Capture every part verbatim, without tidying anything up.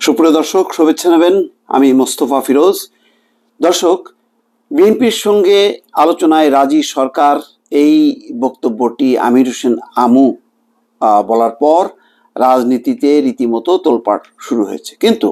সুপ্রিয় দর্শক, শুভেচ্ছা নেবেন। আমি মোস্তফা ফিরোজ। দর্শক, বিএনপির সঙ্গে আলোচনায় রাজি সরকার, এই বক্তব্যটি আমির হোসেন আমু বলার পর রাজনীতিতে রীতিমতো তোলপাড় শুরু হয়েছে। কিন্তু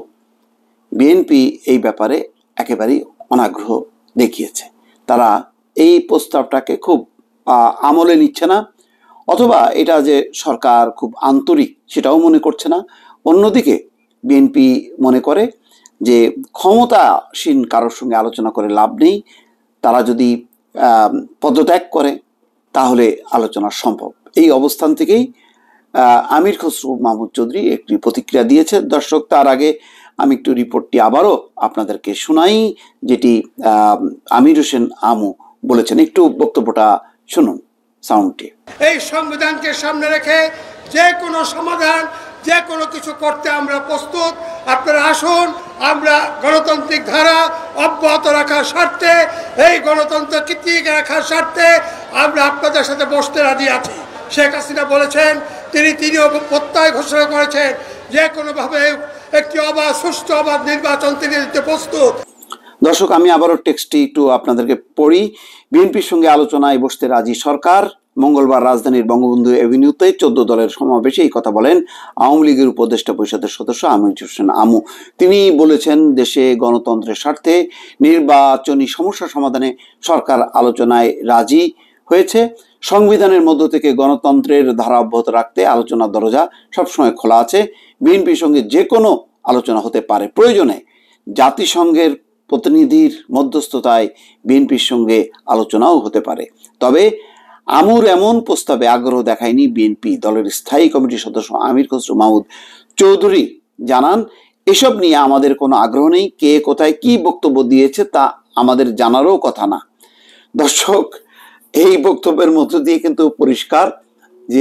বিএনপি এই ব্যাপারে একেবারেই অনাগ্রহ দেখিয়েছে। তারা এই প্রস্তাবটাকে খুব আমলে নিচ্ছে না, অথবা এটা যে সরকার খুব আন্তরিক সেটাও মনে করছে না। অন্যদিকে বিএনপি মনে করে যে ক্ষমতাসীন কারোর সঙ্গে আলোচনা করে লাভ নেই, তারা যদি পদত্যাগ করে তাহলে আলোচনা সম্ভব। এই অবস্থান থেকেই আমির খসরু মাহমুদ চৌধুরী একটি প্রতিক্রিয়া দিয়েছে। দর্শক, তার আগে আমি একটু রিপোর্টটি আবারও আপনাদেরকে শোনাই, যেটি আমির হোসেন আমু বলেছেন। একটু বক্তব্যটা শুনুন, সাউন্ডটি। এই সংবিধানকে সামনে রেখে যে কোনো সমাধান, যে কোনো কিছু করতে আমরা প্রস্তুত। আপনারা আসুন, আমরা গণতান্ত্রিক ধারা অব্যাহত রাখার স্বার্থে, এই গণতন্ত্রকে টিকিয়ে রাখার স্বার্থে আমরা আপনাদের সাথে বসতে রাজি আছি। শেখ হাসিনা বলেছেন, তিনি তিনিও প্রত্যয় ঘোষণা করেছেন যে কোনোভাবে একটি অবাধ সুষ্ঠু অবাধ নির্বাচন তিনি দিতে প্রস্তুত। দর্শক, আমি আবারও টেক্সটটি একটু আপনাদেরকে পড়ি। বিএনপির সঙ্গে আলোচনায় বসতে রাজি সরকার। মঙ্গলবার রাজধানীর বঙ্গবন্ধু এভিনিউতে চোদ্দ দলের সমাবেশে এই কথা বলেন আওয়ামী লীগের উপদেষ্টা পরিষদের সদস্য আমির হোসেন আমু। তিনি বলেছেন, দেশে গণতন্ত্রের স্বার্থে নির্বাচনী সমস্যা সমাধানে সরকার আলোচনায় রাজি হয়েছে। সংবিধানের মধ্য থেকে গণতন্ত্রের ধারা অব্যাহত রাখতে আলোচনার দরজা সবসময় খোলা আছে। বিএনপির সঙ্গে যে কোনো আলোচনা হতে পারে। প্রয়োজনে জাতিসংঘের প্রতিনিধির মধ্যস্থতায় বিএনপির সঙ্গে আলোচনাও হতে পারে। তবে আমুর এমন প্রস্তাবে আগ্রহ দেখায়নি বিএনপি। দলের স্থায়ী কমিটির সদস্য আমির খসরু মাহমুদ চৌধুরী জানান, এসব নিয়ে আমাদের কোনো আগ্রহ নেই। কে কোথায় কি বক্তব্য দিয়েছে তা আমাদের জানারও কথা না। দর্শক, এই বক্তব্যের মধ্য দিয়ে কিন্তু পরিষ্কার যে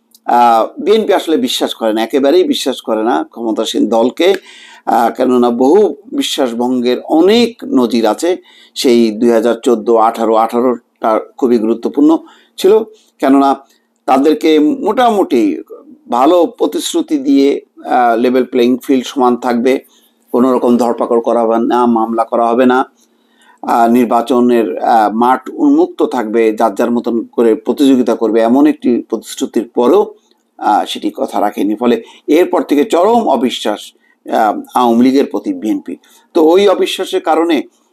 বিএনপি আসলে বিশ্বাস করে না, একেবারেই বিশ্বাস করে না ক্ষমতাসীন দলকে। কেননা বহু বিশ্বাস ভঙ্গের অনেক নজির আছে। সেই দুই হাজার চোদ্দো আঠারো আঠারোটা খুবই গুরুত্বপূর্ণ ছিল, কেননা তাদেরকে মোটামুটি ভালো প্রতিশ্রুতি দিয়ে লেভেল প্লেইং ফিল্ড সমান থাকবে, কোনো রকম ধরপাকড় করা হবে না, মামলা করা হবে না, নির্বাচনের মাঠ উন্মুক্ত থাকবে, যার যার মতন করে প্রতিযোগিতা করবে, এমন একটি প্রতিশ্রুতির পরেও সেটি কথা রাখেনি। ফলে এরপর থেকে চরম অবিশ্বাস আওয়ামী লীগের প্রতি বিএনপি। তো ওই অবিশ্বাসের কারণে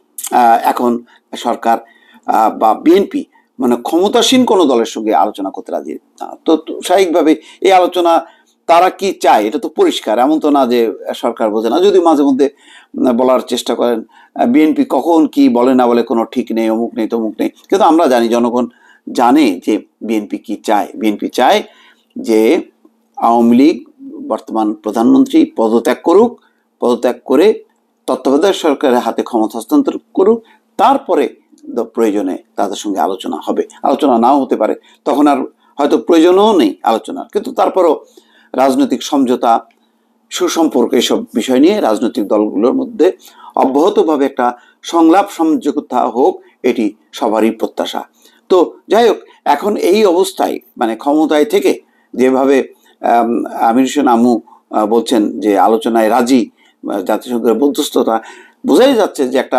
এখন সরকার বা বিএনপি মানে ক্ষমতাসীন কোনো দলের সঙ্গে আলোচনা করতে রাজি না। তো স্বাভাবিকভাবে এই আলোচনা তারা কি চায় এটা তো পরিষ্কার। এমন তো না যে সরকার বোঝে না, যদি মাঝে মধ্যে বলার চেষ্টা করেন। বিএনপি কখন কি বলে না বলে কোনো ঠিক নেই, অমুক নেই তমুক নেই, কিন্তু আমরা জানি, জনগণ জানে যে বিএনপি কি চায়। বিএনপি চায় যে আওয়ামী লীগ বর্তমান প্রধানমন্ত্রী পদত্যাগ করুক, পদত্যাগ করে তত্ত্বাবধায়ক সরকারের হাতে ক্ষমতা হস্তান্তর করুক, তারপরে প্রয়োজনে তাদের সঙ্গে আলোচনা হবে। আলোচনা নাও হতে পারে, তখন আর হয়তো প্রয়োজনও নেই আলোচনার, কিন্তু তারপরও রাজনৈতিক সমঝোতা, সুসম্পর্ক, এসব বিষয় নিয়ে রাজনৈতিক দলগুলোর মধ্যে অব্যাহতভাবে একটা সংলাপ সমঝোতা হোক, এটি সবারই প্রত্যাশা। তো যাই হোক, এখন এই অবস্থায় মানে ক্ষমতায় থেকে যেভাবে আমির হোসেন আমু বলছেন যে আলোচনায় রাজি, জাতিসংঘের মধ্যস্থতা, বোঝাই যাচ্ছে যে একটা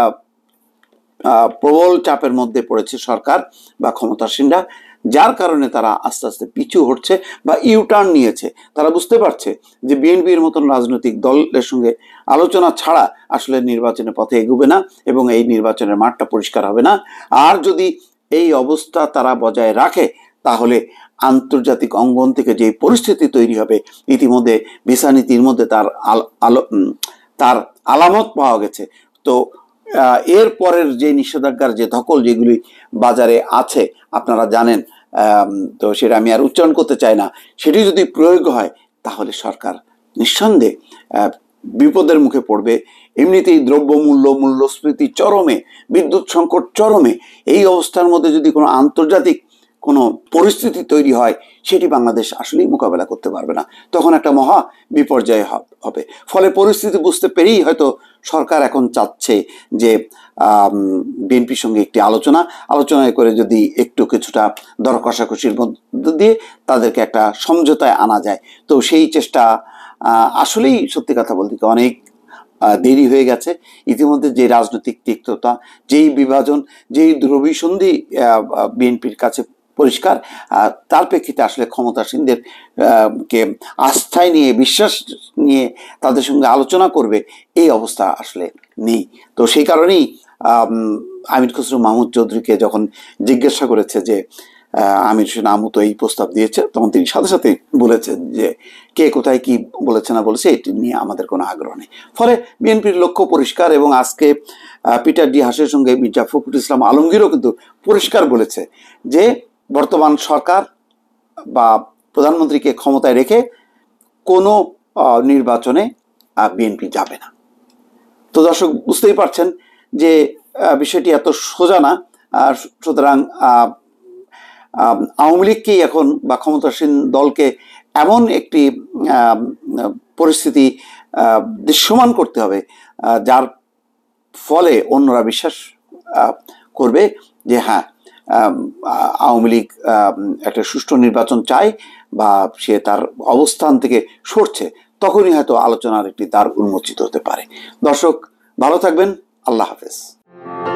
প্রবল চাপের মধ্যে পড়েছে সরকার বা ক্ষমতাসীনরা, যার কারণে তারা আস্তে আস্তে পিছু হটছে বা ইউটার্ন নিয়েছে। তারা বুঝতে পারছে যে বিএনপির মতন রাজনৈতিক দলের সঙ্গে আলোচনা ছাড়া আসলে নির্বাচনের পথে এগোবে না এবং এই নির্বাচনের মাঠটা পরিষ্কার হবে না। আর যদি এই অবস্থা তারা বজায় রাখে, তাহলে আন্তর্জাতিক অঙ্গন থেকে যে পরিস্থিতি তৈরি হবে, ইতিমধ্যে ভিসা নীতির মধ্যে তার আলো তার আলামত পাওয়া গেছে। তো এর পরের যে নিষেধাজ্ঞার যে ধকল যেগুলি বাজারে আছে আপনারা জানেন, তো সেটা আমি আর উচ্চারণ করতে চাই না। সেটি যদি প্রয়োগ হয় তাহলে সরকার নিঃসন্দেহে বিপদের মুখে পড়বে। এমনিতেই দ্রব্যমূল্য, মূল্যস্ফীতি চরমে, বিদ্যুৎ সংকট চরমে। এই অবস্থার মধ্যে যদি কোনো আন্তর্জাতিক কোনো পরিস্থিতি তৈরি হয়, সেটি বাংলাদেশ আসলেই মোকাবেলা করতে পারবে না, তখন একটা মহা বিপর্যয় হবে। ফলে পরিস্থিতি বুঝতে পেরেই হয়তো সরকার এখন চাচ্ছে যে বিএনপির সঙ্গে একটি আলোচনা আলোচনায় করে যদি একটু কিছুটা দর কষাকষির মধ্য দিয়ে তাদেরকে একটা সমঝোতায় আনা যায়, তো সেই চেষ্টা আসলেই সত্যি কথা বলতে অনেক দেরি হয়ে গেছে। ইতিমধ্যে যে রাজনৈতিক তিক্ততা, যেই বিভাজন, যেই ধ্রুবীসন্ধি বিএনপির কাছে পরিষ্কার, তার প্রেক্ষিতে আসলে ক্ষমতাসীনদের কে আস্থায় নিয়ে, বিশ্বাস নিয়ে তাদের সঙ্গে আলোচনা করবে এই অবস্থা আসলে নেই। তো সেই কারণেই আমির খসরু মাহমুদ চৌধুরীকে যখন জিজ্ঞাসা করেছে যে আমির হোসেন আমু তো এই প্রস্তাব দিয়েছে, তখন তিনি সাথে সাথে বলেছেন যে কে কোথায় কি বলেছে না বলেছে এটি নিয়ে আমাদের কোনো আগ্রহ নেই। ফলে বিএনপির লক্ষ্য পরিষ্কার, এবং আজকে পিটার ডি হাসের সঙ্গে মির্জা ফখরুল ইসলাম আলমগীরও কিন্তু পরিষ্কার বলেছে যে বর্তমান সরকার বা প্রধানমন্ত্রীকে ক্ষমতায় রেখে কোনো নির্বাচনে বিএনপি যাবে না। তো দর্শক বুঝতেই পারছেন যে বিষয়টি এত সোজা না। সুতরাং আওয়ামী লীগকেই এখন বা ক্ষমতাসীন দলকে এমন একটি পরিস্থিতি দৃশ্যমান করতে হবে যার ফলে অন্যরা বিশ্বাস করবে যে হ্যাঁ, আওয়ামী লীগ একটা সুষ্ঠু নির্বাচন চায় বা সে তার অবস্থান থেকে সরছে। তখনই হয়তো আলোচনার একটি দ্বার উন্মোচিত হতে পারে। দর্শক ভালো থাকবেন, আল্লাহ হাফেজ।